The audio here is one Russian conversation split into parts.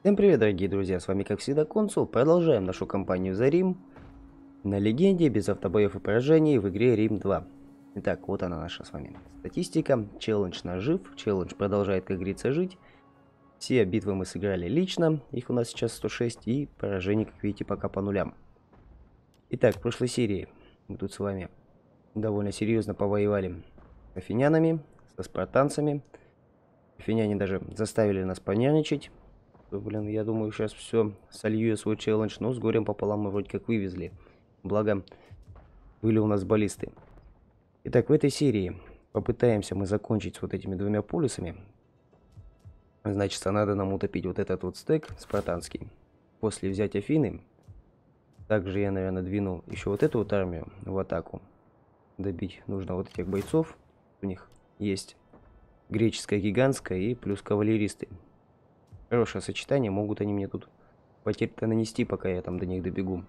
Всем привет, дорогие друзья, с вами как всегда Консул. Продолжаем нашу кампанию за Рим на легенде без автобоев и поражений в игре Рим 2. Итак, вот она наша с вами статистика. Челлендж наш жив, челлендж продолжает, как говорится, жить. Все битвы мы сыграли лично, их у нас сейчас 106, и поражений, как видите, пока по нулям. Итак, в прошлой серии мы тут с вами довольно серьезно повоевали с афинянами, со спартанцами. Афиняне даже заставили нас понервничать. Блин, я думаю, сейчас все солью я свой челлендж, но с горем пополам мы вроде как вывезли. Благо, были у нас баллисты. Итак, в этой серии попытаемся мы закончить с вот этими двумя полюсами. Значит, надо нам утопить вот этот вот стек спартанский. После взять Афины. Также я, наверное, двину еще вот эту вот армию в атаку. Добить нужно вот этих бойцов. У них есть греческая, гигантская и плюс кавалеристы. Хорошее сочетание, могут они мне тут потерь-то нанести, пока я там до них добегу.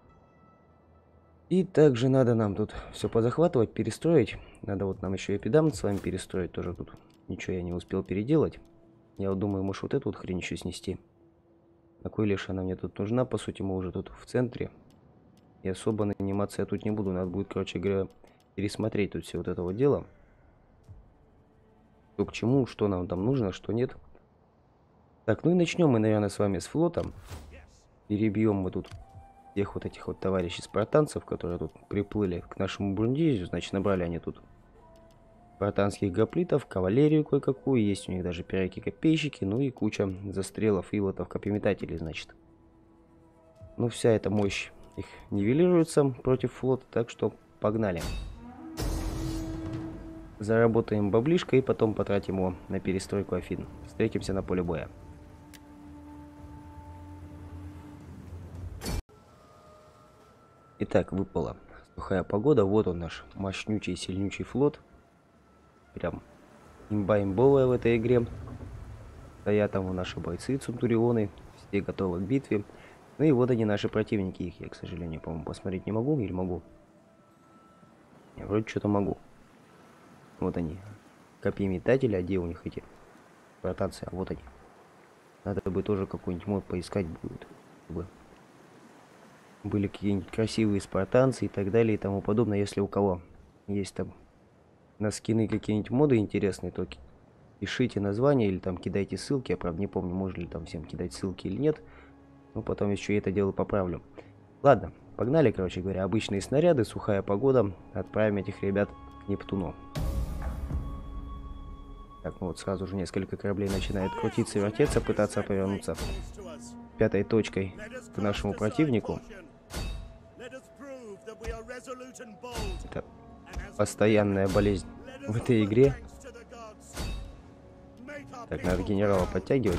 И также надо нам тут все позахватывать, перестроить. Надо вот нам еще эпидамент с вами перестроить, тоже тут ничего я не успел переделать. Я вот думаю, может вот эту вот хрень еще снести. На кой лишь она мне тут нужна, по сути мы уже тут в центре. И особо наниматься я тут не буду, надо будет, короче говоря, пересмотреть тут все вот это вот дело. Что к чему, что нам там нужно, что нет. Так, ну и начнем мы, наверное, с вами с флотом. Перебьем мы тут всех вот этих вот товарищей спартанцев, которые тут приплыли к нашему Брундизию. Значит, набрали они тут спартанских гоплитов, кавалерию кое-какую. Есть у них даже пиряки-копейщики, ну и куча застрелов и лотов копьеметателей, значит. Ну, вся эта мощь их нивелируется против флота, так что погнали. Заработаем баблишко и потом потратим его на перестройку Афин. Встретимся на поле боя. Итак, выпала сухая погода. Вот он наш мощнючий, сильнючий флот. Прям имба-имбовая в этой игре. Стоят там наши бойцы, центурионы. Все готовы к битве. Ну и вот они, наши противники. Их я, к сожалению, по-моему, посмотреть не могу. Или могу? Я вроде что-то могу. Вот они. Копьеметатели. А где у них эти ротации? А вот они. Надо бы тоже какой-нибудь мод поискать будет. Чтобы были какие-нибудь красивые спартанцы и так далее и тому подобное. Если у кого есть там на скины какие-нибудь моды интересные, то пишите название или там кидайте ссылки. Я, правда, не помню, можно ли там всем кидать ссылки или нет. Но потом еще и это дело поправлю. Ладно, погнали, короче говоря. Обычные снаряды, сухая погода. Отправим этих ребят к Нептуну. Так, ну вот сразу же несколько кораблей начинает крутиться и вертеться, пытаться повернуться пятой точкой к нашему противнику. Это постоянная болезнь в этой игре. Так, надо генерала подтягивать.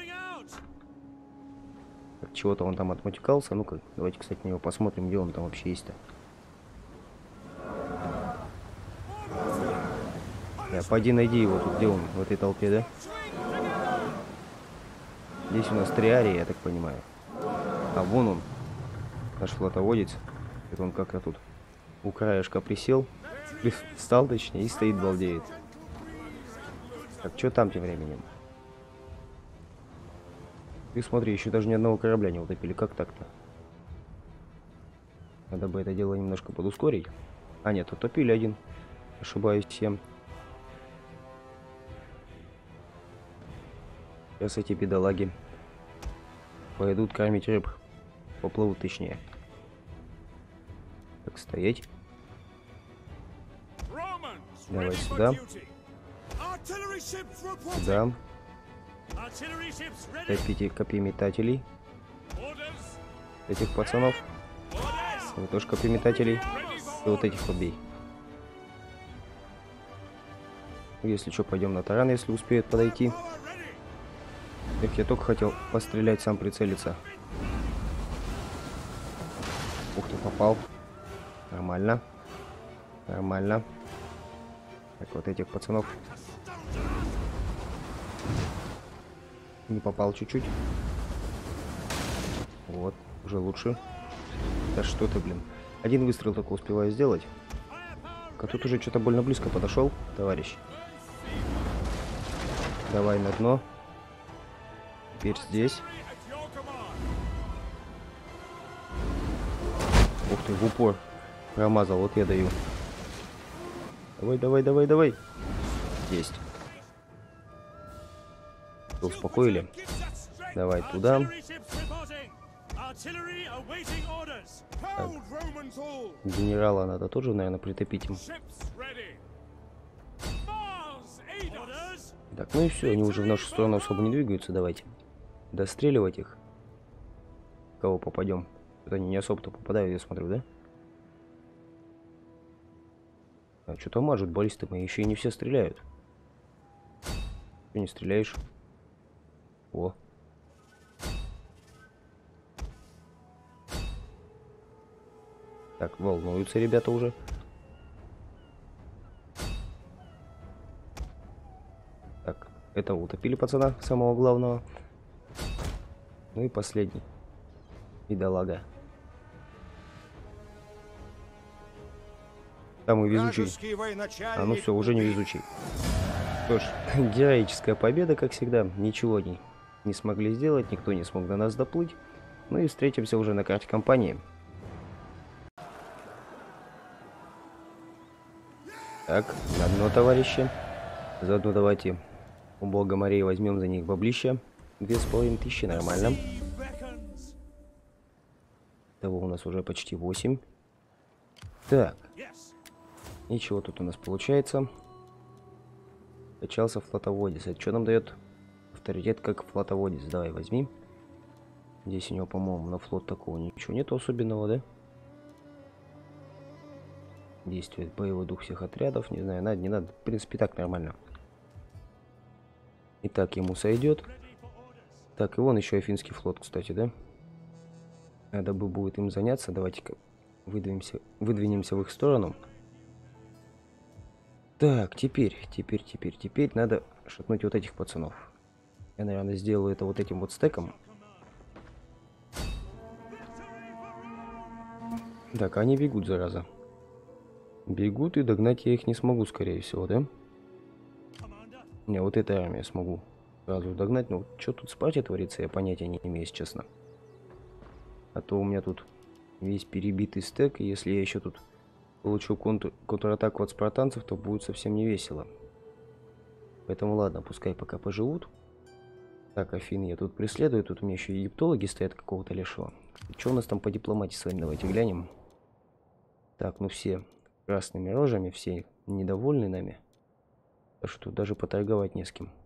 Чего-то он там отматюкался. Ну-ка, давайте, кстати, на него посмотрим, где он там вообще есть-то. Пойди найди его тут, где он, в этой толпе, да? Здесь у нас триарий, я так понимаю. А вон он, наш флотоводец. Это он как-то тут у краешка присел. Встал, точнее, и стоит, балдеет. Так, что там тем временем? Ты смотри, еще даже ни одного корабля не утопили. Как так-то? Надо бы это дело немножко подускорить. А нет, утопили один. Ошибаюсь всем. Сейчас эти бедолаги пойдут кормить рыб. Поплывут точнее. Так, стоять. Давай сюда. Сюда. 5 копьеметателей. Этих пацанов. Вот тоже копьеметателей. И вот этих побей. Если что, пойдем на таран, если успеют подойти. Так, я только хотел пострелять, сам прицелиться. Ух ты, попал. Нормально. Нормально. Так, вот этих пацанов. Не попал чуть-чуть. Вот, уже лучше. Да что ты, блин. Один выстрел только успеваю сделать. А тут уже что-то больно близко подошел, товарищ. Давай на дно. теперь здесь. Ух ты, в упор промазал, вот я даю. Давай, давай, давай, давай. Есть. Успокоили. Давай туда. Так. Генерала надо тоже, наверное, притопить им. Так, ну и все, они уже в нашу сторону особо не двигаются, давайте. Достреливать их. Кого попадем? Они не особо-то попадают, я смотрю, да? А что-то мажут баллисты мои, еще и не все стреляют. Ты не стреляешь? О. Так, волнуются ребята уже. Так, этого утопили пацана, самого главного. Ну и последний. Бедолага. Самый везучий. А ну все, уже не везучий. Что ж, героическая победа, как всегда. Ничего не смогли сделать, никто не смог до нас доплыть. Ну и встретимся уже на карте компании. Так, на дно, товарищи. Заодно давайте у бога морей возьмем за них баблища. 2500, нормально. Того у нас уже почти 8. Так. Ничего тут у нас получается. Качался флотоводец. Это что нам дает? Авторитет как флотоводец. Давай, возьми. Здесь у него, по-моему, на флот такого ничего нету особенного, да? Действует боевой дух всех отрядов. Не знаю, надо, не надо. В принципе, так нормально. Итак, ему сойдет. Так, и вон еще Афинский флот, кстати, да? Надо бы будет им заняться. Давайте-ка выдвинемся в их сторону. Так, теперь надо шатнуть вот этих пацанов. Я, наверное, сделаю это вот этим вот стеком. Так, они бегут, зараза. Бегут, и догнать я их не смогу, скорее всего, да? Не, вот эта армия смогу сразу догнать. Но что тут в Спарте творится, я понятия не имею, если честно. А то у меня тут весь перебитый стек, и если я еще тут получу контратаку от спартанцев, то будет совсем не весело. Поэтому ладно, пускай пока поживут. Так, Афины я тут преследую. Тут у меня еще египтологи стоят какого-то лешего. Что у нас там по дипломатии с вами? Давайте глянем. Так, ну все красными рожами, все недовольны нами. Так что тут даже поторговать не с кем.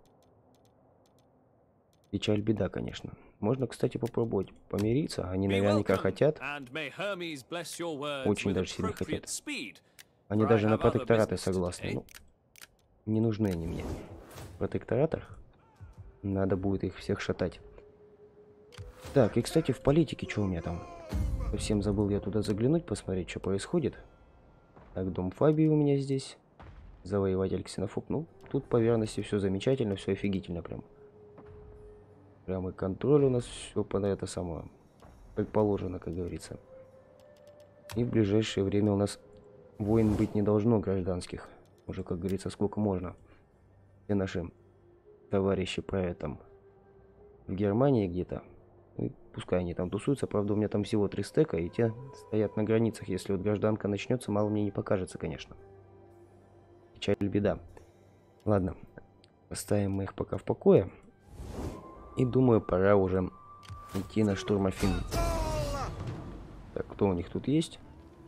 Печаль, беда, конечно. Можно, кстати, попробовать помириться. Они наверняка хотят. Очень даже сильно хотят. Они даже на протектораты согласны. Ну, не нужны они мне. В протекторатах надо будет их всех шатать. Так, и, кстати, в политике что у меня там? Совсем забыл я туда заглянуть, посмотреть, что происходит. Так, дом Фабии у меня здесь. Завоеватель Ксенофоб. Ну, тут по верности все замечательно, все офигительно прям. Прям и контроль у нас все под это самое, как положено, как говорится. И в ближайшее время у нас войн быть не должно гражданских. Уже, как говорится, сколько можно. Все наши товарищи правят там в Германии где-то. И пускай они там тусуются. Правда, у меня там всего 3 стека, и те стоят на границах. Если вот гражданка начнется, мало мне не покажется, конечно. Печаль, беда. Ладно, оставим мы их пока в покое. И думаю, пора уже идти на штурм Афин. Так, кто у них тут есть?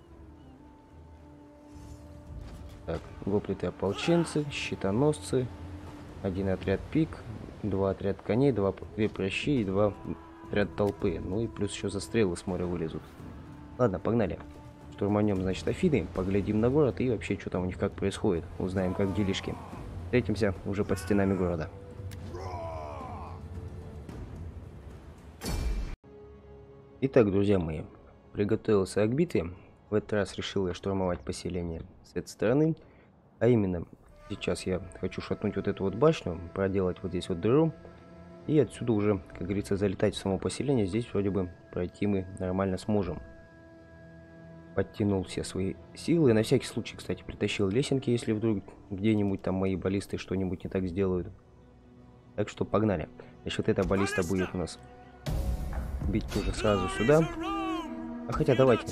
Так, гоплиты ополченцы, щитоносцы, 1 отряд пик, 2 отряд коней, 2 прощи и 2 отряд толпы. Ну и плюс еще застрелы с моря вылезут. Ладно, погнали. Штурманем, значит, Афины, поглядим на город и вообще, что там у них как происходит. Узнаем, как делишки. Встретимся уже под стенами города. Итак, друзья мои, приготовился к битве. В этот раз решил я штурмовать поселение с этой стороны. А именно, сейчас я хочу шатнуть вот эту вот башню, проделать вот здесь вот дыру. И отсюда уже, как говорится, залетать в само поселение. Здесь вроде бы пройти мы нормально сможем. Подтянул все свои силы. На всякий случай, кстати, притащил лесенки, если вдруг где-нибудь там мои баллисты что-нибудь не так сделают. Так что погнали. Значит, вот эта баллиста будет у нас бить тоже сразу сюда. А хотя давайте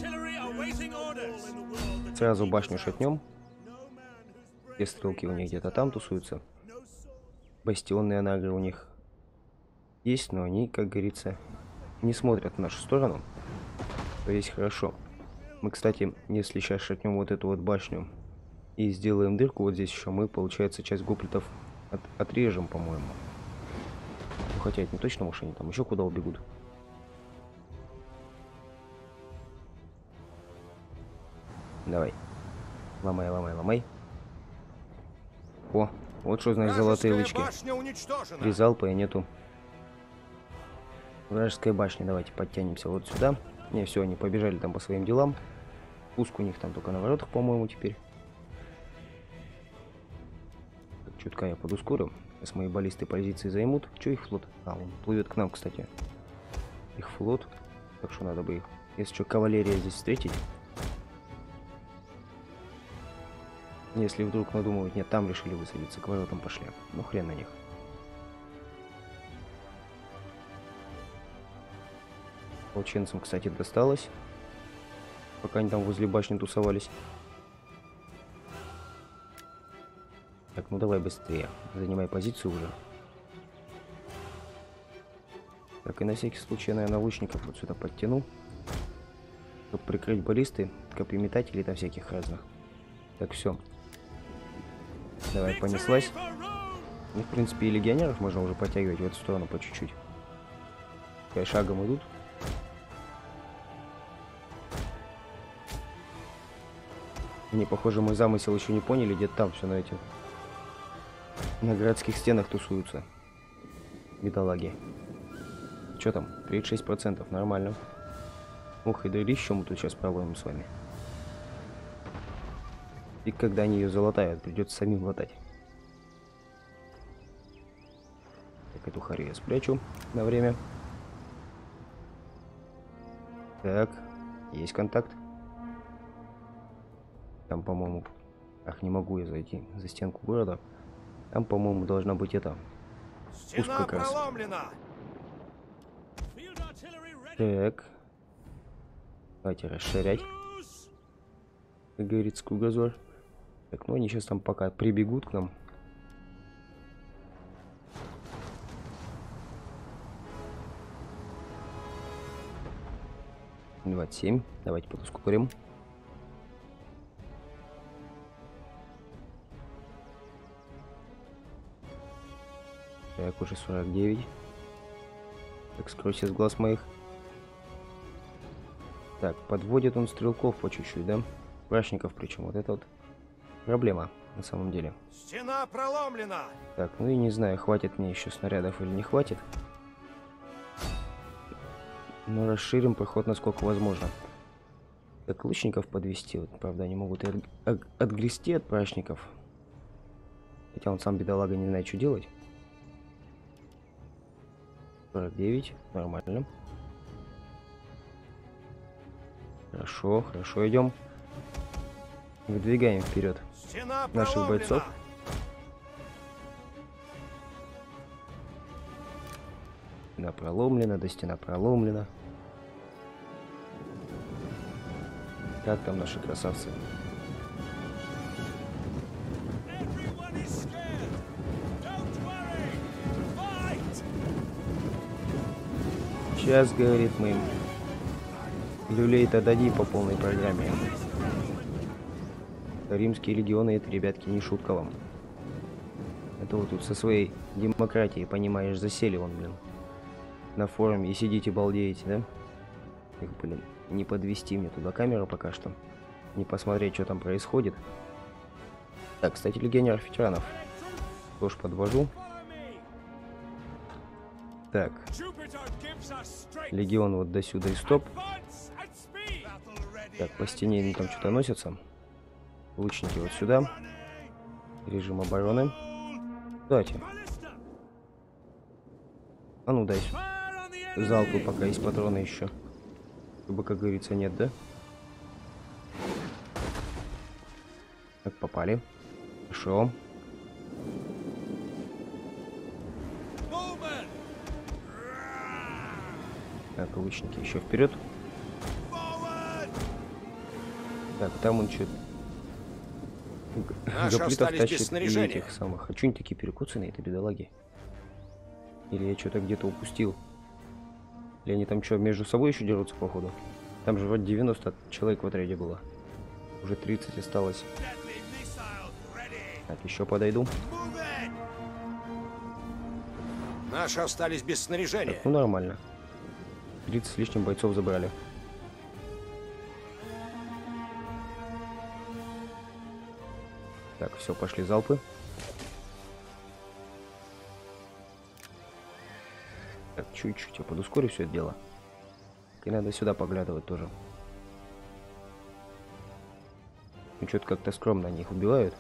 сразу башню шатнем. Все стрелки у них где-то там тусуются. Бастионные анагры у них есть, но они, как говорится, не смотрят в нашу сторону. То есть хорошо. Мы, кстати, если сейчас шатнем вот эту вот башню и сделаем дырку вот здесь еще, мы, получается, часть гоплитов отрежем, по-моему. Ну, хотя это не точно, может, они там еще куда убегут. Давай. Ломай, ломай, ломай. О, вот что значит золотые лычки. Три залпа и нету. Вражеская башня. Давайте подтянемся вот сюда. Не, все, они побежали там по своим делам. Пуск у них там только на воротах, по-моему, теперь. Так, чутка я подускорю. Сейчас мои баллисты позиции займут. Че их флот? А, он плывет к нам, кстати. Их флот. Так что надо бы их, если что, кавалерия здесь встретить. Если вдруг надумают, нет, там решили высадиться, к воротам пошли. Ну хрен на них. Ополченцам, кстати, досталось. Пока они там возле башни тусовались. Так, ну давай быстрее. Занимай позицию уже. Так, и на всякий случай, наверное, лучников вот сюда подтяну. Чтобы прикрыть баллисты, копьеметателей там всяких разных. Так, все. Давай, понеслась. Ну, в принципе, и легионеров можно уже подтягивать в эту сторону по чуть-чуть. Пускай шагом идут. Они, похоже, мой замысел еще не поняли, где-то там все на этих... На городских стенах тусуются. Бедолаги. Что там? 36%, нормально. Ух, и дырищу мы тут сейчас проводим с вами. И когда они ее залатают, придется самим латать. Так, эту харю я спрячу на время. Так, есть контакт. Там, по-моему... Ах, не могу я зайти за стенку города. Там, по-моему, должна быть это... Пуск как раз. Так. Давайте расширять. Как говорится, кругозор. Так, ну они сейчас там пока прибегут к нам. — 27. Давайте подускорим. Так, уже 49. Так, скройся с глаз моих. Так, подводит он стрелков по чуть-чуть, да? Прачников причем. Вот это вот проблема на самом деле. Стена проломлена. Так, ну и не знаю, хватит мне еще снарядов или не хватит. Но расширим проход насколько возможно. Так, лучников подвести. Вот, правда, они могут и отгрести от прачников. Хотя он сам, бедолага, не знает, что делать. 49, нормально. Хорошо, хорошо, идем. Выдвигаем вперед наших бойцов. Стена проломлена, да стена проломлена. Как там наши красавцы? Сейчас, говорит, мы им люлей-то дади по полной программе. Римские легионы, это, ребятки, не шутка вам. Это вы тут со своей демократией, понимаешь, засели вон, блин, на форуме и сидите балдеете, да? Их, блин, не подвести мне туда камеру пока что. Не посмотреть, что там происходит. Так, кстати, легионеров-ветеранов тоже подвожу. Так. Легион вот до сюда и стоп. Так, по стене они там что-то носятся. Лучники вот сюда. Режим обороны. Давайте. А ну дай. Залпы, пока есть патроны еще. Чтобы, как говорится, нет, да? Так, попали. Хорошо. Так, лучники еще вперед. Так, там он что-то... Гоплитов тащит и этих самых. А что они такие перекуцанные, это бедолаги? Или я что-то где-то упустил? Или они там что, между собой еще дерутся, походу? Там же вроде 90 человек в отряде было. Уже 30 осталось. Так, еще подойду. Наши остались без снаряжения. Так, ну нормально. 30 с лишним бойцов забрали. Так, все, пошли залпы. Так, чуть-чуть я подускорю все это дело. И надо сюда поглядывать тоже. Ну, что-то как-то скромно они их убивают.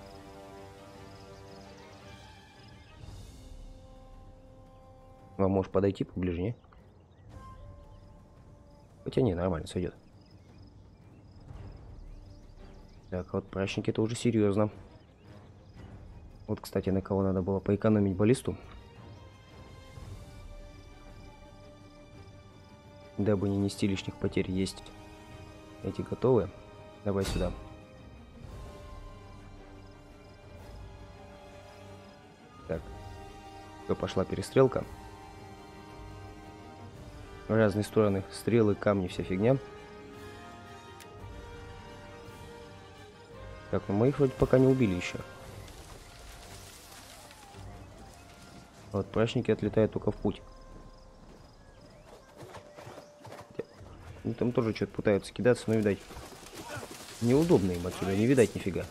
Вам можешь подойти поближе, не? Хотя не, нормально сойдет. Так, вот прачники это уже серьезно. Вот, кстати, на кого надо было поэкономить баллисту. Дабы не нести лишних потерь. Есть. Эти готовы? Давай сюда. Так. Все, пошла перестрелка. В разные стороны. Стрелы, камни, вся фигня. Так, ну моих вроде пока не убили еще. Вот прачники отлетают только в путь. Ну, там тоже что-то пытаются кидаться, но, видать, неудобно им отсюда, не видать нифига.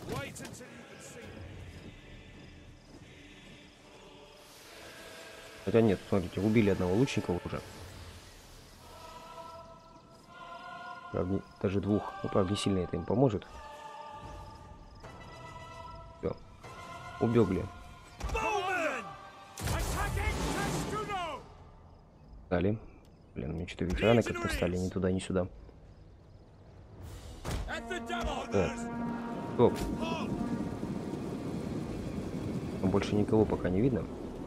Хотя нет, смотрите, убили одного лучника уже. Правда, даже двух. Ну, правда, не сильно это им поможет. Все. Убегли. Стали. Блин, у меня что-то ветераны как-то встали ни туда, ни сюда. Так. Стоп. Там больше никого пока не видно.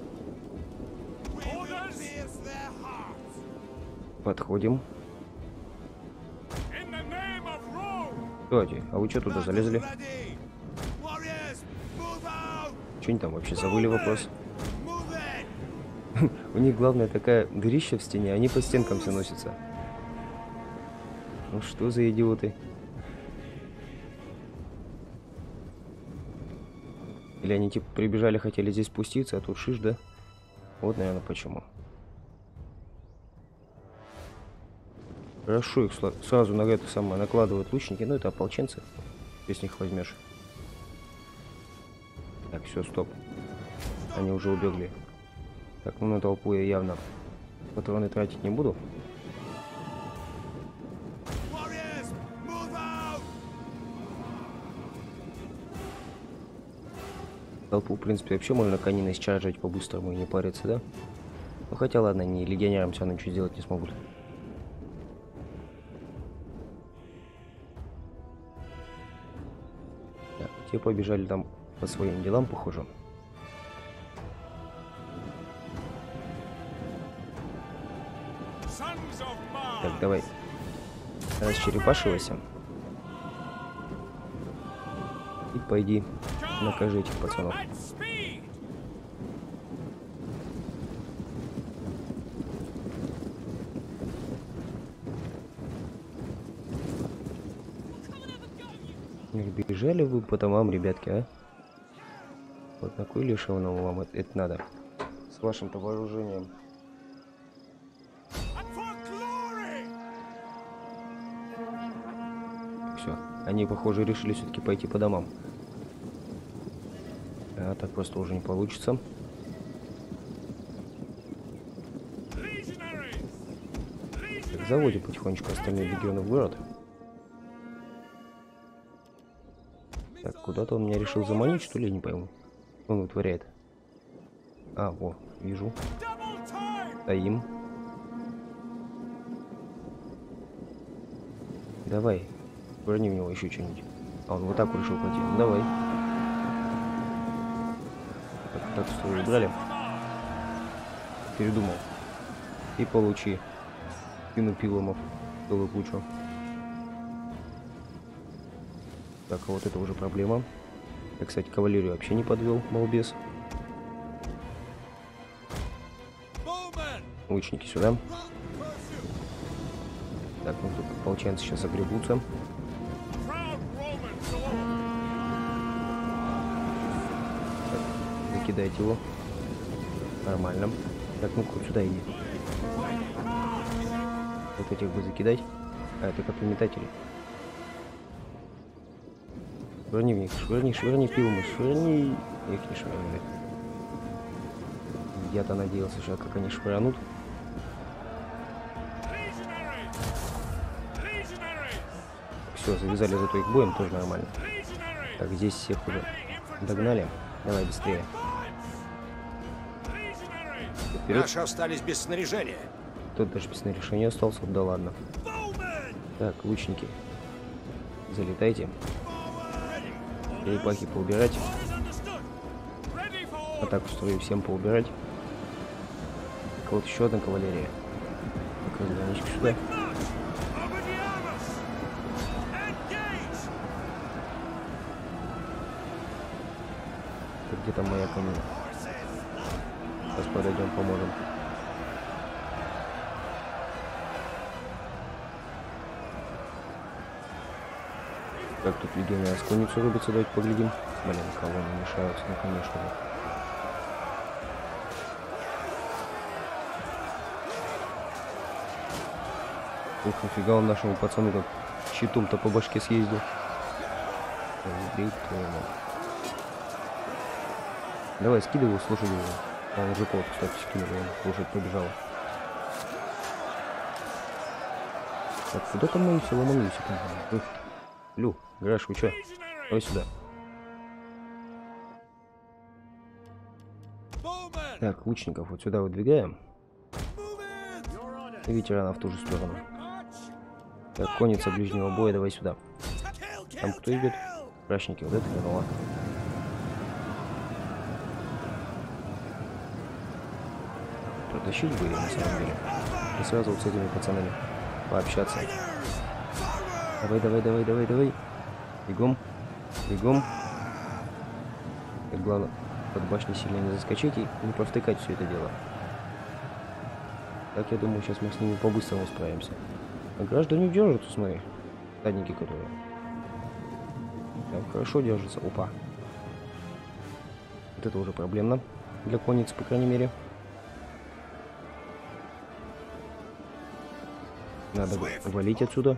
Подходим. Кстати, а вы что туда залезли? Что они там вообще забыли вопрос? У них главное такая дырища в стене, они по стенкам все носятся. Ну что за идиоты? Или они типа прибежали, хотели здесь спуститься, а тут шиш, да? Вот, наверное, почему. Хорошо их сразу на это самое накладывают лучники, но это ополченцы, если их возьмешь. Так, все, стоп. Они уже убегли. Так, ну на толпу я явно патроны тратить не буду. Толпу, в принципе, вообще можно кониной счаржить по-быстрому и не париться, да? Ну хотя ладно, они легионерам все равно ничего сделать не смогут. Так, те побежали там по своим делам, похоже. Так, давай. Расчерепашивайся. И пойди, накажи этих пацанов. Бежали вы по домам, ребятки, а? Вот на кой лишевному вам это надо? С вашим-то вооружением. Все, они, похоже, решили все-таки пойти по домам. А так просто уже не получится. Так, заводим потихонечку остальные легионы в город. Так, куда-то он меня решил заманить, что ли, я не пойму. Он вытворяет. А, во, вижу. Стоим. Давай. Брони в него еще что-нибудь. А, он вот так решил пойти. Ну, давай. Так, что убрали. Передумал. И получи. спину пиломов целую кучу. Так, а вот это уже проблема. Я, кстати, кавалерию вообще не подвел, балбес. Лучники сюда. Так, ну тут ополченцы сейчас огребутся. Так, закидайте его. Нормально. Так, ну-ка, вот сюда иди. Вот этих бы закидать. А, это как метатели. Швырни в них, швырни пилмы, швырни. Их не швырнули. Я-то надеялся, что как они швырнут. Все, завязали зато их боем, тоже нормально. Так, здесь всех уже догнали. Давай быстрее. Вперед. Наши остались без снаряжения. Тут даже без снаряжения остался, да ладно. Так, лучники. Залетайте. Перепахи поубирать. Атаку строю всем поубирать. Так, вот еще одна кавалерия. Так, разгоничка сюда. Так, где там моя команда? Сейчас подойдем, поможем. Как тут легионеры с конницу рубятся, давайте поглядим. Блин, колонны мешаются, ну конечно же. Ух, нафига он нашему пацану как щитом-то по башке съездил. Давай, скидывай его, слушай его. А, мужиков, кстати, скинул, он слушать побежал. Так, куда там мы все ломанулись? Лю, Граш, вы чё? Давай сюда. Так, лучников вот сюда выдвигаем. И ветеранов в ту же сторону. Так, конница ближнего боя, давай сюда. Там кто идет? Прачники, вот это хреново. Протащить были на самом деле. И сразу вот с этими пацанами пообщаться. Давай, давай, давай, давай, давай. Бегом. Бегом. Так, главное, под башней сильно не заскочить и не провтыкать все это дело. Так, я думаю, сейчас мы с ними по-быстрому справимся. А граждане держатся, смотри. Стадники, которые. Так, хорошо держатся. Опа. Вот это уже проблемно. Для конницы, по крайней мере. Надо валить отсюда.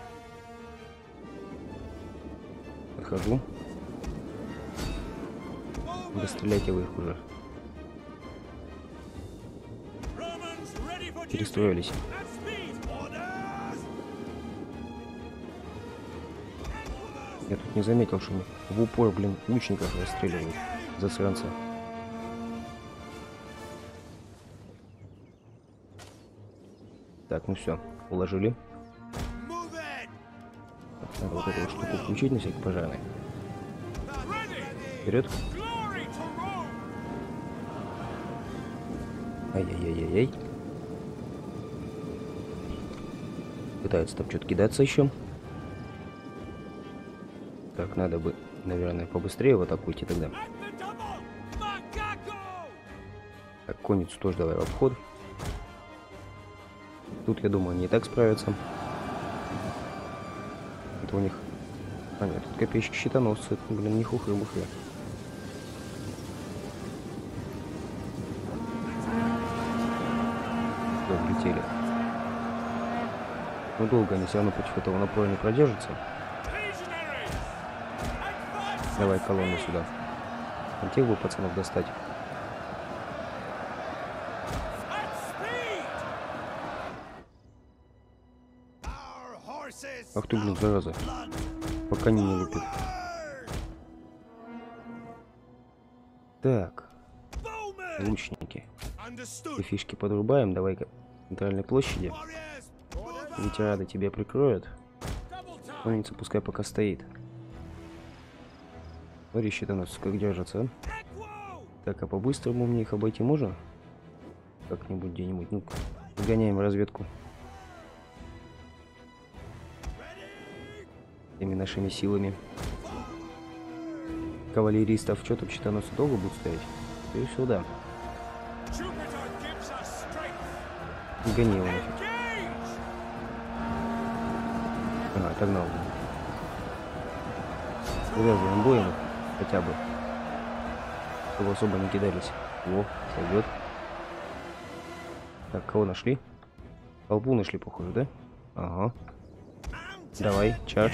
Подхожу. Да стреляйте вы их уже. Перестроились. Я тут не заметил, что в упор, блин, лучников расстреливают. Засранцы. Так, ну все, уложили. Так, надо вот эту штуку включить на всякий пожарный. Вперед. Ай-яй-яй-яй-яй. Пытаются там что-то кидаться еще. Так, надо бы, наверное, побыстрее в атаку идти тогда. Так, конницу тоже давай в обход. Тут, я думаю, они и так справятся. Это у них... А, нет, тут копейщик-щитоносцы. Это, блин, не хухры-мухры. Все, влетели. Ну, долго они все равно против этого напора не продержатся. Давай колонну сюда. А тех бы пацанов достать. Ах ты, блин, зараза. Пока не лупит. Так. Лучники. И фишки подрубаем. Давай-ка в центральной площади. Ветераны тебя прикроют. Конница пускай пока стоит. Смотри, щитоносцы как держатся, а? Так, а по-быстрому мне их обойти можно? Как-нибудь где-нибудь. Ну-ка, гоняем разведку. Всеми нашими силами. Кавалеристов. Что там, щитоносцы долго будут стоять? И сюда. Гони его нафиг. Ага, отогнал. Увязываем боем хотя бы. Чтобы особо не кидались. Во, сойдет. Так, кого нашли? Толпу нашли, похоже, да? Ага. Давай, чардж.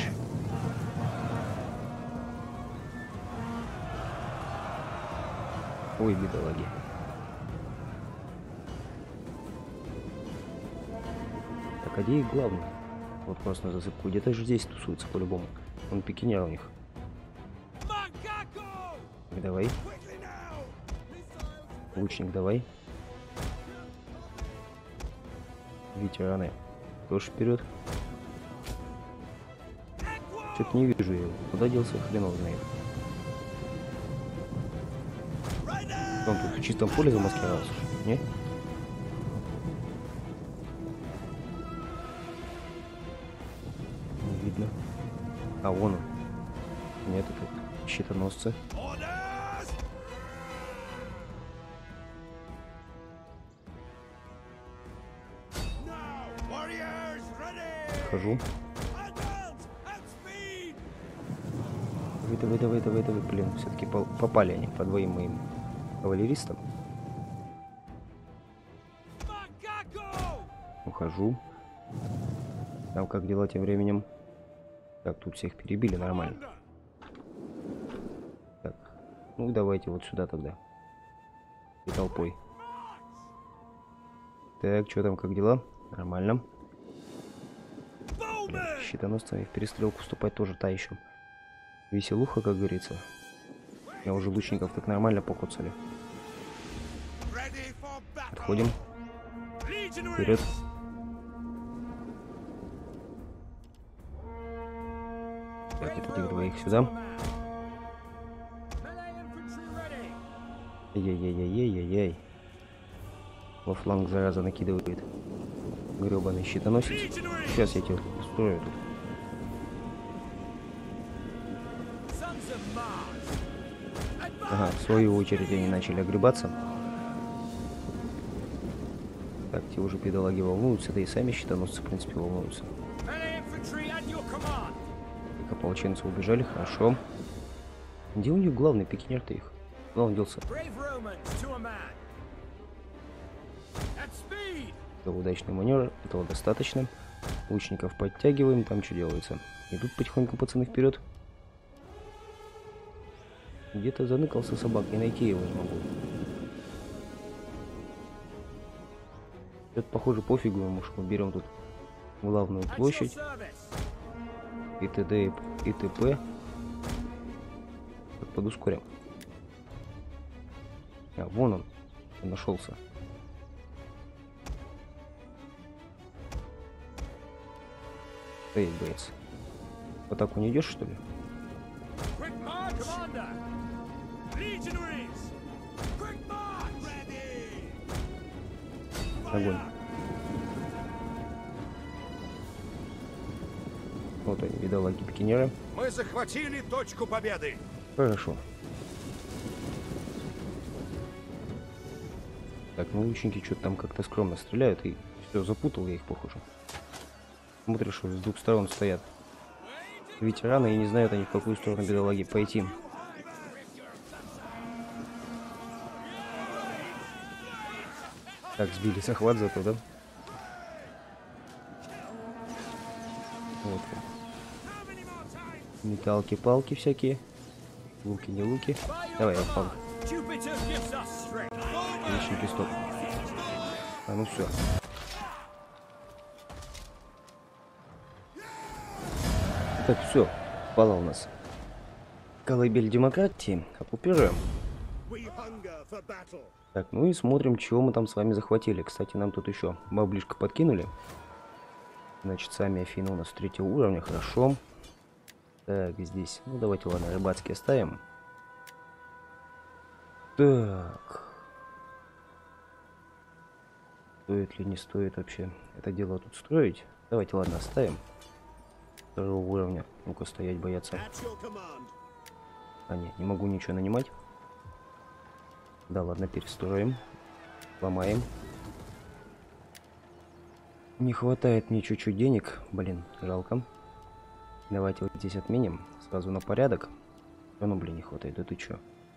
Ой, бедолаги. Так, а где их главный? Вот просто на засыпку. Где-то же здесь тусуется по-любому. Он пикинер у них. Давай. Лучник, давай. Ветераны. Тоже вперед. Что-то не вижу я его. Куда делся, хрен его знает. Он тут в чистом поле замаскировался? Не? Не видно. А, вон он. Нет, это щитоносцы. Хожу. Давай, блин, все-таки попали они по двоим моим кавалеристам. Ухожу. Там как дела тем временем? Так, тут всех перебили нормально. Так, ну давайте вот сюда тогда. И толпой. Так, что там, как дела? Нормально. Щитоносцами в перестрелку вступать тоже та еще веселуха, как говорится. Я уже лучников так нормально покуцали. Отходим. Вперед. Так, это этих двоих сюда. Ай-яй-яй-яй-яй-яй. Во фланг, зараза, накидывает. Гребаный щитоносец. Сейчас я тебя устрою тут. Ага, в свою очередь они начали огребаться. Так, те уже педалоги волнуются, да и сами щитоносцы, в принципе, волнуются. Так, ополченцы убежали, хорошо. Где у них главный пикинер-то их? Куда он делся? Это удачный маневр, этого достаточно. Лучников подтягиваем, там что делается. Идут потихоньку пацаны вперед. Где-то заныкался собак, не найти его не могу. Это, похоже, пофигу ему, что мы берем тут главную площадь. И т.д. и т.п. Так, подускорим. А, вон он нашелся. Эй, боец. В атаку не идешь, что ли? Огонь. Вот они, бедолаги пикинеры. Мы захватили точку победы. Хорошо. Так, ну лучники что-то там как-то скромно стреляют, и все, запутал я их, похоже. Смотришь, что с двух сторон стоят ветераны и не знают они, в какую сторону бедолаги пойти. Так, сбили захват зато, да? Вот. Металки-палки всякие. Луки, не луки. Давай, я палк. Лучники, стоп. А ну все. Так, все. Пала у нас колыбель демократии. Оккупируем. Так, ну и смотрим, чего мы там с вами захватили. Кстати, нам тут еще баблишко подкинули. Значит, сами Афины у нас 3-го уровня, хорошо. Так, здесь, ну давайте, ладно, рыбацкие оставим. Так. Стоит ли, не стоит вообще это дело тут строить? Давайте, ладно, оставим. 2-го уровня. Ну-ка, стоять, бояться. А, нет, не могу ничего нанимать. Да, ладно, перестроим. Ломаем. Не хватает мне чуть-чуть денег. Блин, жалко. Давайте вот здесь отменим. Сразу на порядок. А ну, блин, не хватает. Да ты чё?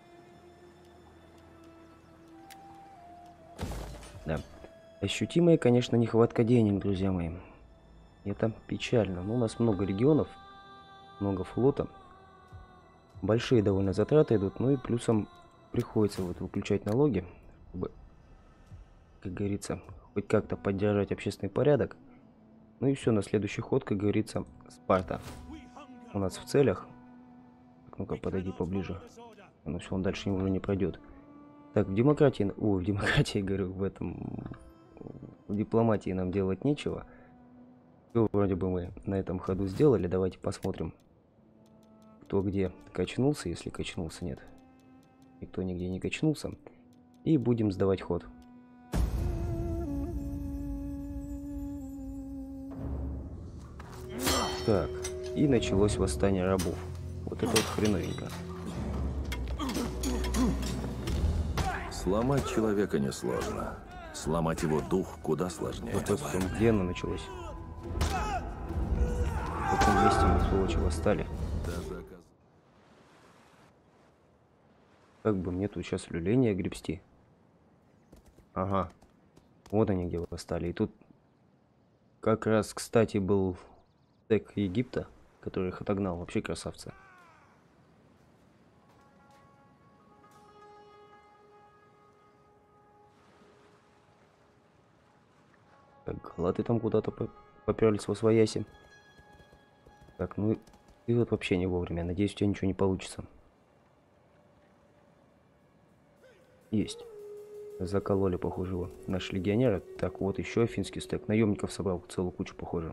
Да. Ощутимая, конечно, нехватка денег, друзья мои. Это печально. Но у нас много регионов. Много флота. Большие довольно затраты идут. Ну и плюсом приходится вот выключать налоги, чтобы, как говорится, хоть как-то поддержать общественный порядок. Ну и все, на следующий ход, как говорится, Спарта. У нас в целях. Ну-ка, подойди поближе. Ну все, он дальше уже не пройдет. Так, в демократии... О, в демократии, говорю, в дипломатии нам делать нечего. Все вроде бы мы на этом ходу сделали. Давайте посмотрим, кто где качнулся, если качнулся, нет. Никто нигде не качнулся. И будем сдавать ход. Так, и началось восстание рабов. Вот это вот хреновенько. Сломать человека несложно. Сломать его дух куда сложнее. Вопрос в том, где оно началось. В каком месте мы, сволочи, восстали. Как бы мне тут сейчас люление гребсти. Ага. Вот они где восстали. И тут как раз, кстати, был стек Египта, который их отогнал. Вообще красавцы. Так, галаты там куда-то поперлись во свояси. Так, ну и вот вообще не вовремя. Надеюсь, у тебя ничего не получится. Есть. Закололи, похоже, его. Наши легионеры. Так, вот еще афинский стек. Наемников собрал целую кучу, похоже.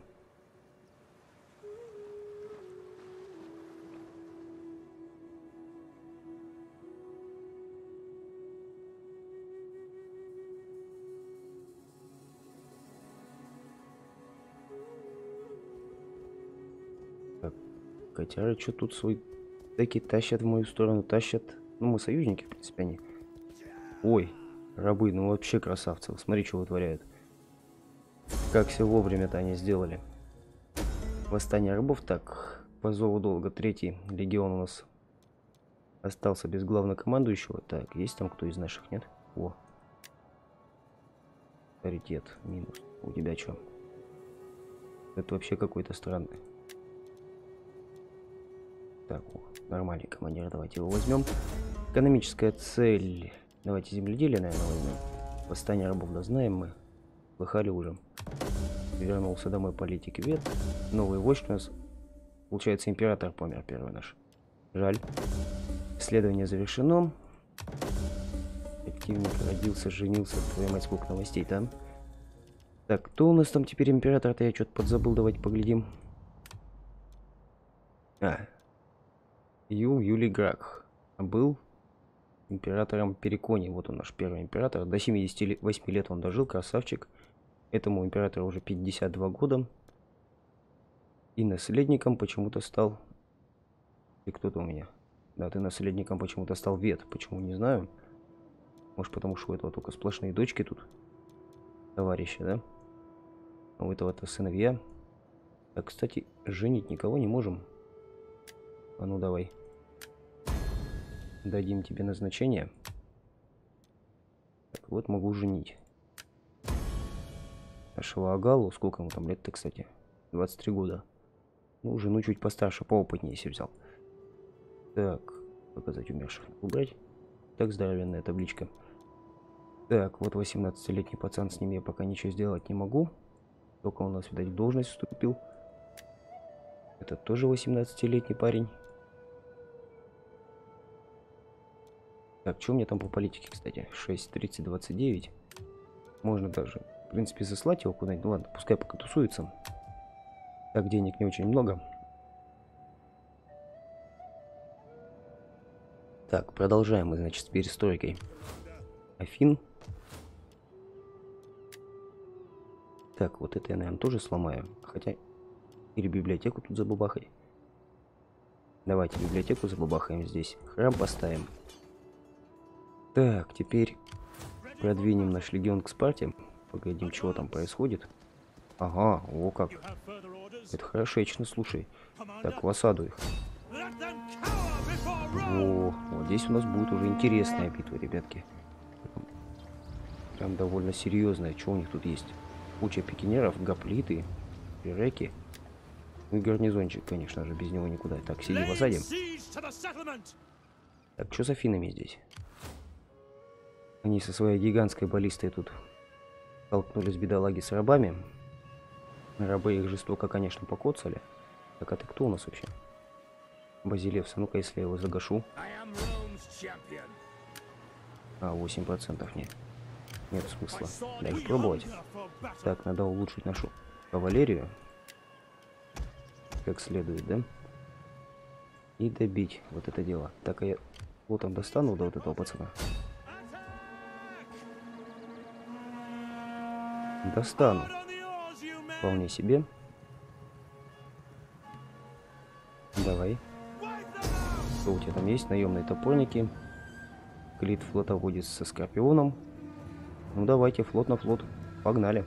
Так, котяры что тут свои стеки тащат в мою сторону, тащат. Ну, мы союзники, в принципе, они. Ой, рабы, ну вообще красавцы. Смотри, что вытворяют. Как все вовремя-то они сделали. Восстание рабов. Так, по зову долга. 3-й легион у нас остался без главнокомандующего. Так, есть там кто из наших, нет? О. Паритет минус. У тебя что? Это вообще какой-то странный. Так, нормальный командир. Давайте его возьмем. Экономическая цель. Давайте земледелие, наверное, возьмем. Восстание рабов, да, знаем мы. Слыхали уже. Вернулся домой политик Вет. Новый вождь у нас. Получается, император помер первый наш. Жаль. Исследование завершено. Активник родился, женился. Твою мать, сколько новостей там. Так, кто у нас там теперь император-то? Я что-то подзабыл. Давайте поглядим. Юлий Грак. Был императором Периконий. Вот он, наш первый император. До 78 лет он дожил, красавчик. Этому императору уже 52 года. И наследником почему-то стал... И кто-то у меня. Да, ты наследником почему-то стал Вет. Почему, не знаю. Может, потому что у этого только сплошные дочки тут. Товарищи, да? А у этого-то сыновья. Так, кстати, женить никого не можем. А ну, давай. Дадим тебе назначение. Так, вот могу женить. Нашего Агалу. Сколько ему там лет-то, кстати? 23 года. Ну, жену чуть постарше, поопытнее если взял. Так, показать умерших. Убрать. Так, здоровенная табличка. Так, вот 18-летний пацан, с ним я пока ничего сделать не могу. Только он у нас, видать, в должность вступил. Это тоже 18-летний парень. Так, что у меня там по политике, кстати? 6, 30, 29. Можно даже, в принципе, заслать его куда-нибудь. Ну ладно, пускай пока тусуется. Так, денег не очень много. Так, продолжаем мы, значит, с перестройкой Афин. Так, вот это я, наверное, тоже сломаю. Хотя... Или библиотеку тут забабахай. Давайте библиотеку забабахаем здесь. Храм поставим. Так, теперь продвинем наш легион к Спарте. Поглядим, чего там происходит. Ага, о как. Это хорошечно, слушай. Так, в осаду их. О, вот здесь у нас будет уже интересная битва, ребятки. Прям довольно серьезная. Что у них тут есть? Куча пикинеров, гоплиты, реки. Ну и гарнизончик, конечно же, без него никуда. Так, сиди в осаде. Так, что с Афинами здесь? Они со своей гигантской баллистой тут столкнулись, бедолаги, с рабами. Рабы их жестоко, конечно, покоцали. Так, а ты кто у нас вообще? Базилевс, ну-ка, если я его загашу. А, 8% нет. Нет смысла даже пробовать. Так, надо улучшить нашу кавалерию. Как следует, да? И добить вот это дело. Так, а я вот он достану до вот этого пацана. Достану. Вполне себе. Давай. Что у тебя там есть? Наемные топорники. Клит флотоводец со Скорпионом. Ну давайте, флот на флот. Погнали.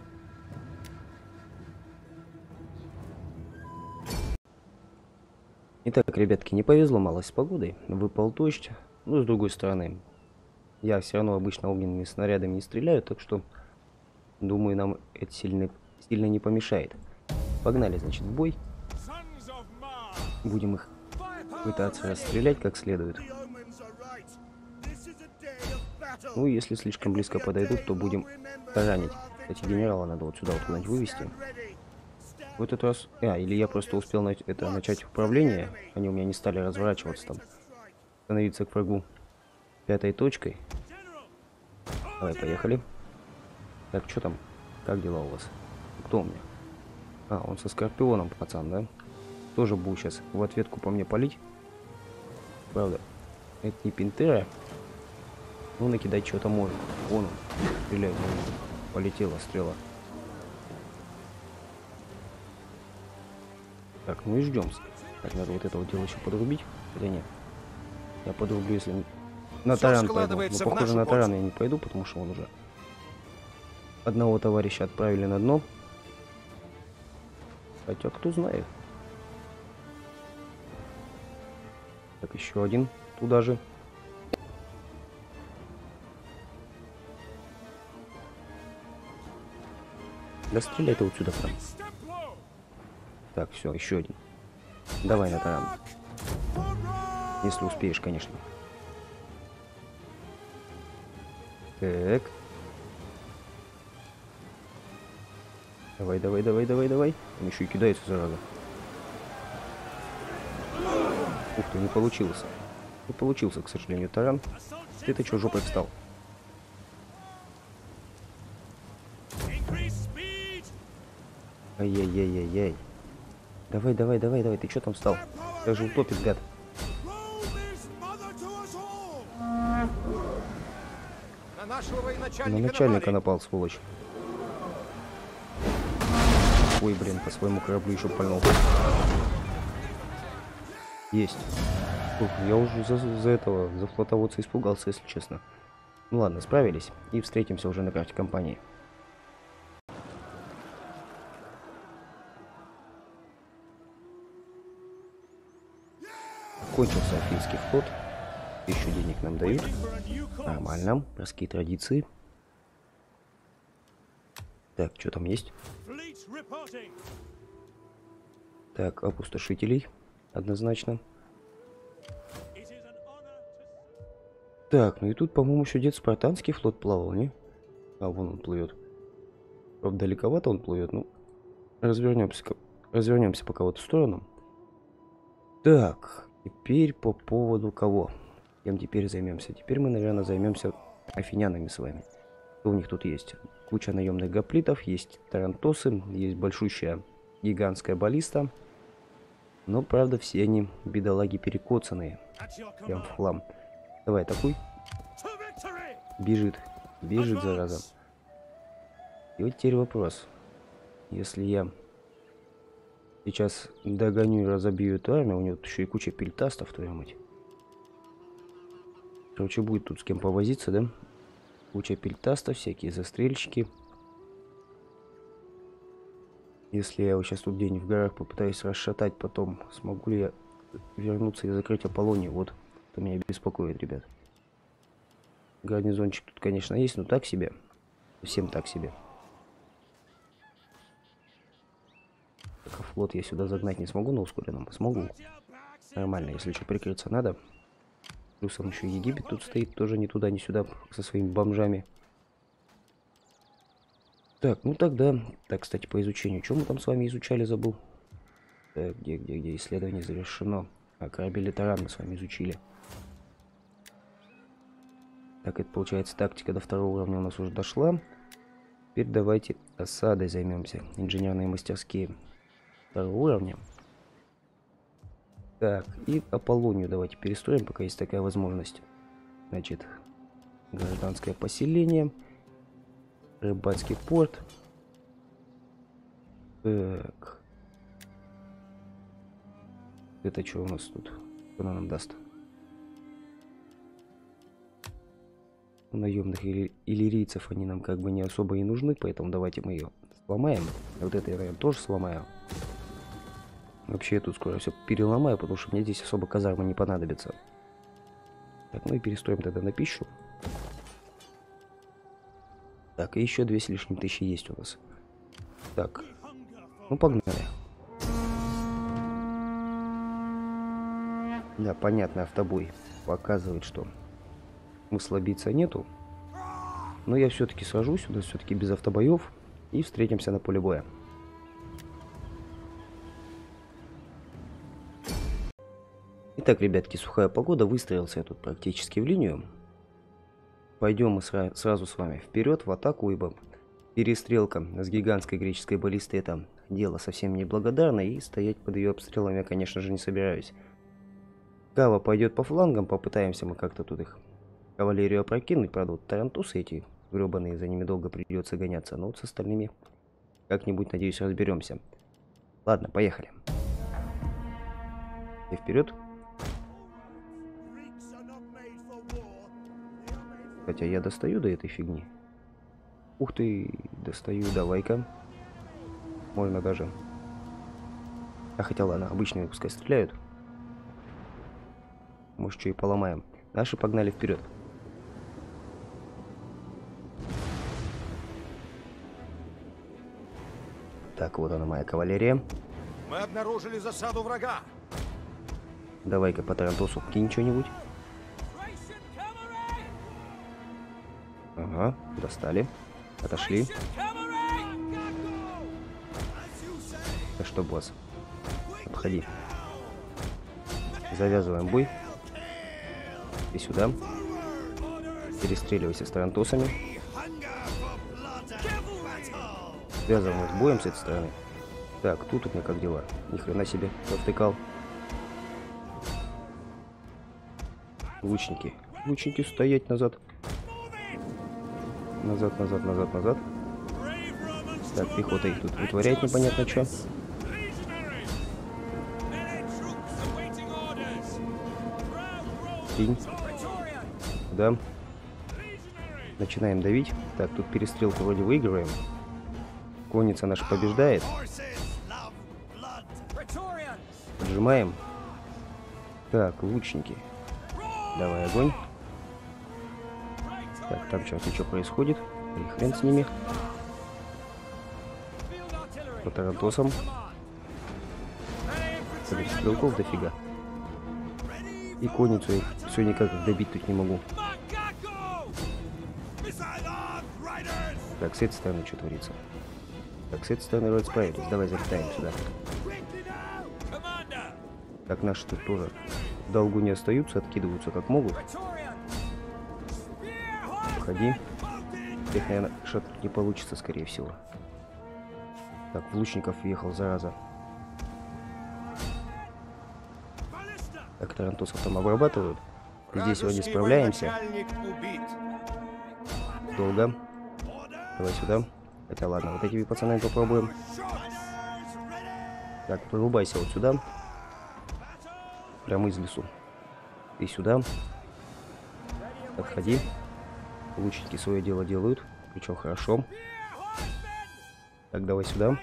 Итак, ребятки, не повезло мало с погодой. Выпал дождь. Ну, с другой стороны, я все равно обычно огненными снарядами не стреляю, так что, думаю, нам это сильно не помешает. Погнали, значит, в бой. Будем их пытаться расстрелять как следует. Ну, если слишком близко подойдут, то будем таранить. Кстати, генерала надо вот сюда вот куда-нибудь вывести. В этот раз... или я просто успел начать управление. Они у меня не стали разворачиваться там. Становиться к врагу 5-й точкой. Давай, поехали. Так, что там? Как дела у вас? Кто у меня? А, он со Скорпионом, пацан, да? Тоже будет сейчас в ответку по мне палить. Правда, это не Пинтера. Ну, накидать что-то может. Вон он. Стреляет. Полетела стрела. Так, ну и ждем. Так, надо вот это вот дело еще подрубить. Хотя нет. Я подрублю, если на таран пойду. Но, похоже, на таран я не пойду, потому что он уже... Одного товарища отправили на дно. Хотя, кто знает. Так, еще один туда же. Да стреляй-то вот сюда прям. Так, все, еще один. Давай на таран. Если успеешь, конечно. Так. Давай, давай, давай, давай, давай. Он еще и кидается, зараза. Ух ты, не получился. Не получился, к сожалению, таран. Ты-то что, жопой встал? Ай-яй-яй-яй-яй. Давай, давай, давай, давай. Ты что там встал? Как же утопит, гад. На начальника напал, сволочь. Ой, блин, по своему кораблю еще пальнул. Есть. Ух, я уже за флотоводца испугался, если честно. Ну ладно, справились. И встретимся уже на карте компании. Кончился Афинский флот. Еще денег нам дают. Нормально. Морские традиции. Так, что там есть? Так, опустошителей. Однозначно. Так, ну и тут, по-моему, еще где-то спартанский флот плавал, не? А, вон он плывет. Правда, далековато он плывет, ну. Развернемся пока в эту сторону. Так, теперь по поводу кого? Кем теперь займемся? Теперь мы, наверное, займемся афинянами с вами. Что у них тут есть? Куча наемных гоплитов, есть тарантосы, есть большущая гигантская баллиста. Но, правда, все они бедолаги перекоцанные. Прям в хлам. Давай, атакуй. Бежит. Бежит, зараза. И вот теперь вопрос. Если я Сейчас догоню и разобью эту армию. У него тут еще и куча пельтастов, твою мать. Короче, будет тут с кем повозиться, да? Куча пельтастов, всякие застрельщики. Если я его сейчас тут где-нибудь в горах попытаюсь расшатать, потом смогу ли я вернуться и закрыть Аполлонию? Вот, это меня беспокоит, ребят. Гарнизончик тут, конечно, есть, но так себе. Всем так себе. Так, а флот я сюда загнать не смогу на ускоренном? Смогу. Нормально, если что, прикрыться надо. Плюсом еще Египет тут стоит, тоже ни туда, ни сюда, со своими бомжами. Так, ну тогда... Так, кстати, по изучению. Что мы там с вами изучали, забыл? Так, где исследование завершено. А, корабель Таран мы с вами изучили. Так, это получается тактика до второго уровня у нас уже дошла. Теперь давайте осадой займемся. Инженерные мастерские второго уровня. Так, и Аполлонию давайте перестроим, пока есть такая возможность. Значит, гражданское поселение. Рыбацкий порт. Так. Это что у нас тут? Что она нам даст? У наемных иллирийцев они нам как бы не особо и нужны, поэтому давайте мы ее сломаем. Вот это я, наверное, тоже сломаю. Вообще я тут скоро все переломаю, потому что мне здесь особо казармы не понадобится. Так, ну и перестроим тогда на пищу. Так, и еще 2 с лишним тысячи есть у нас. Так, ну погнали. Да, понятно, автобой показывает, что смысла биться нету. Но я все-таки сажусь, у нас все-таки без автобоев. И встретимся на поле боя. Итак, ребятки, сухая погода. Выстроился я тут практически в линию. Пойдем мы сразу с вами вперед в атаку, ибо перестрелка с гигантской греческой баллистой — это дело совсем неблагодарное, и стоять под ее обстрелом я, конечно же, не собираюсь. Кава пойдет по флангам, попытаемся мы как-то тут их кавалерию опрокинуть. Правда, вот тарантусы эти гребаные, за ними долго придется гоняться, но вот с остальными как-нибудь, надеюсь, разберемся. Ладно, поехали. И вперед. Хотя я достаю до этой фигни. Ух ты, достаю, давай-ка. Можно даже. А хотя ладно, обычные пускай стреляют. Может, что и поломаем. Наши погнали вперед. Так, вот она, моя кавалерия. Мы обнаружили засаду врага. Давай-ка по тарантусу кинь что-нибудь. Ага, достали. Отошли. Да чтоб вас. Обходи. Завязываем бой. И сюда. Перестреливайся с тарантусами. Связываем с боем с этой стороны. Так, тут у меня как дела? Ни хрена себе, повтыкал. Лучники. Лучники, стоять назад. Назад, назад, назад, назад. Так, пехота их тут вытворяет непонятно что. Кинь. Да. Начинаем давить. Так, тут перестрелку вроде выигрываем. Конница наша побеждает. Поджимаем. Так, лучники. Давай огонь. Так, там сейчас ничего происходит. И хрен с ними. По тарантосам. Стрелков дофига. И конницу я все никак добить тут не могу. Так, с этой стороны что творится? Так, с этой стороны вроде справились. Давай залетаем сюда. Так, наши тут тоже в долгу не остаются, откидываются как могут. Уходи. Их, наверное, шатнуть не получится, скорее всего. Так, в лучников въехал, зараза. Так, тарантусов там обрабатывают. Здесь вроде справляемся. Долго. Давай сюда. Хотя ладно, вот этими пацанами попробуем. Так, вырубайся вот сюда. Прямо из лесу. И сюда. Отходи. Лучники свое дело делают. Причем хорошо. Так, давай сюда.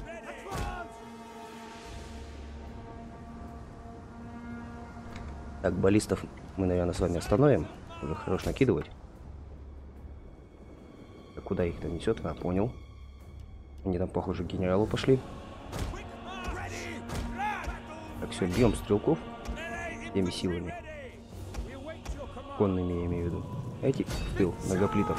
Так, баллистов мы, наверное, с вами остановим. Уже хорош накидывать. Так, куда их-то несет? А, понял. Они там, похоже, к генералу пошли. Так, все, бьем стрелков. Всеми силами. Конными, я имею в виду. Эти в тыл, многоплитов.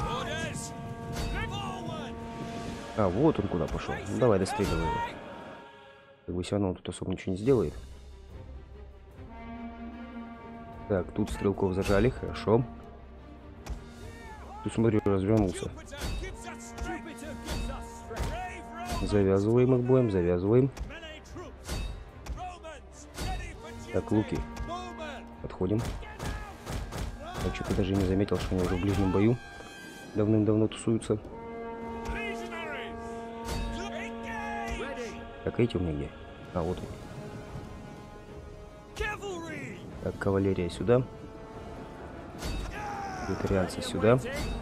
А, вот он куда пошел. Ну, давай, достреливай его. Как бы все равно он тут особо ничего не сделает. Так, тут стрелков зажали, хорошо. Тут, смотрю, развернулся. Завязываем их боем, завязываем. Так, луки. Подходим. Я что-то даже не заметил, что они уже в ближнем бою давным-давно тусуются. Так, эти у меня где? А, вот они. Так, кавалерия сюда. Ветерианцы сюда.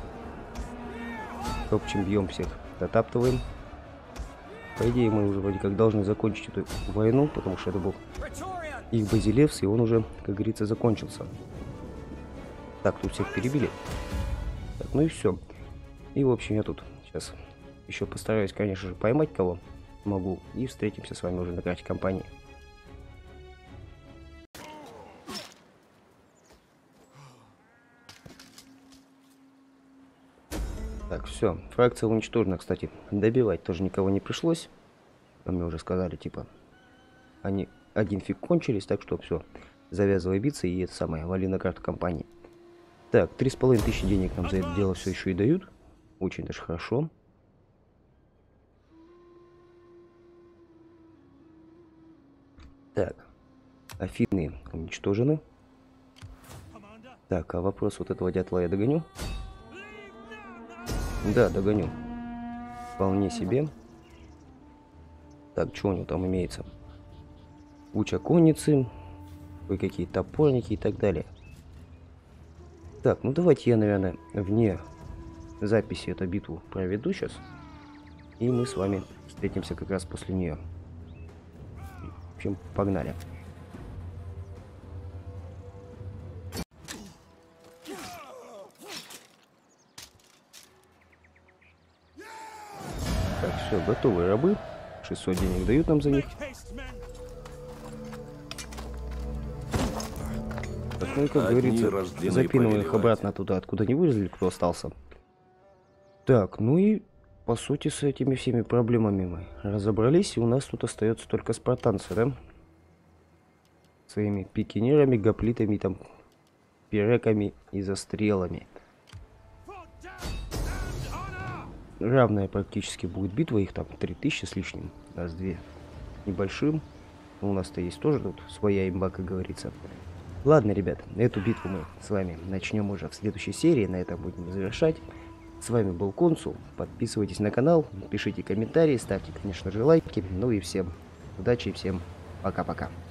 Топчем, бьем всех, дотаптываем. По идее, мы уже вроде как должны закончить эту войну, потому что это был их Базилевс, и он уже, как говорится, закончился. Так, тут всех перебили. Так, ну и все. И, в общем, я тут сейчас еще постараюсь, конечно же, поймать кого могу. И встретимся с вами уже на карте компании. Так, все. Фракция уничтожена, кстати. Добивать тоже никого не пришлось. Мне уже сказали, типа, они один фиг кончились, так что все. Завязывай биться и это самое, вали на карту компании. Так, 3500 денег нам за это дело все еще и дают. Очень даже хорошо. Так, Афины уничтожены. Так, а вопрос вот этого дятла я догоню? Да, догоню. Вполне себе. Так, что у него там имеется? Куча конницы, кое-какие топорники и так далее. Так, ну давайте я, наверное, вне записи эту битву проведу сейчас. И мы с вами встретимся как раз после нее. В общем, погнали. Так, все, готовые рабы. 600 денег дают нам за них. Так, ну и, как говорится, запинываем их обратно туда, откуда не вылезли, кто остался. Так, ну и, по сути, с этими всеми проблемами мы разобрались. И у нас тут остается только спартанцы, да? Своими пикинерами, гоплитами, там, пиреками и застрелами. Равная практически будет битва, их там 3000 с лишним, а с 2 небольшим. У нас-то есть тоже тут своя имба, как говорится. Ладно, ребят, эту битву мы с вами начнем уже в следующей серии, на этом будем завершать. С вами был Консул, подписывайтесь на канал, пишите комментарии, ставьте, конечно же, лайки. Ну и всем удачи и всем пока-пока.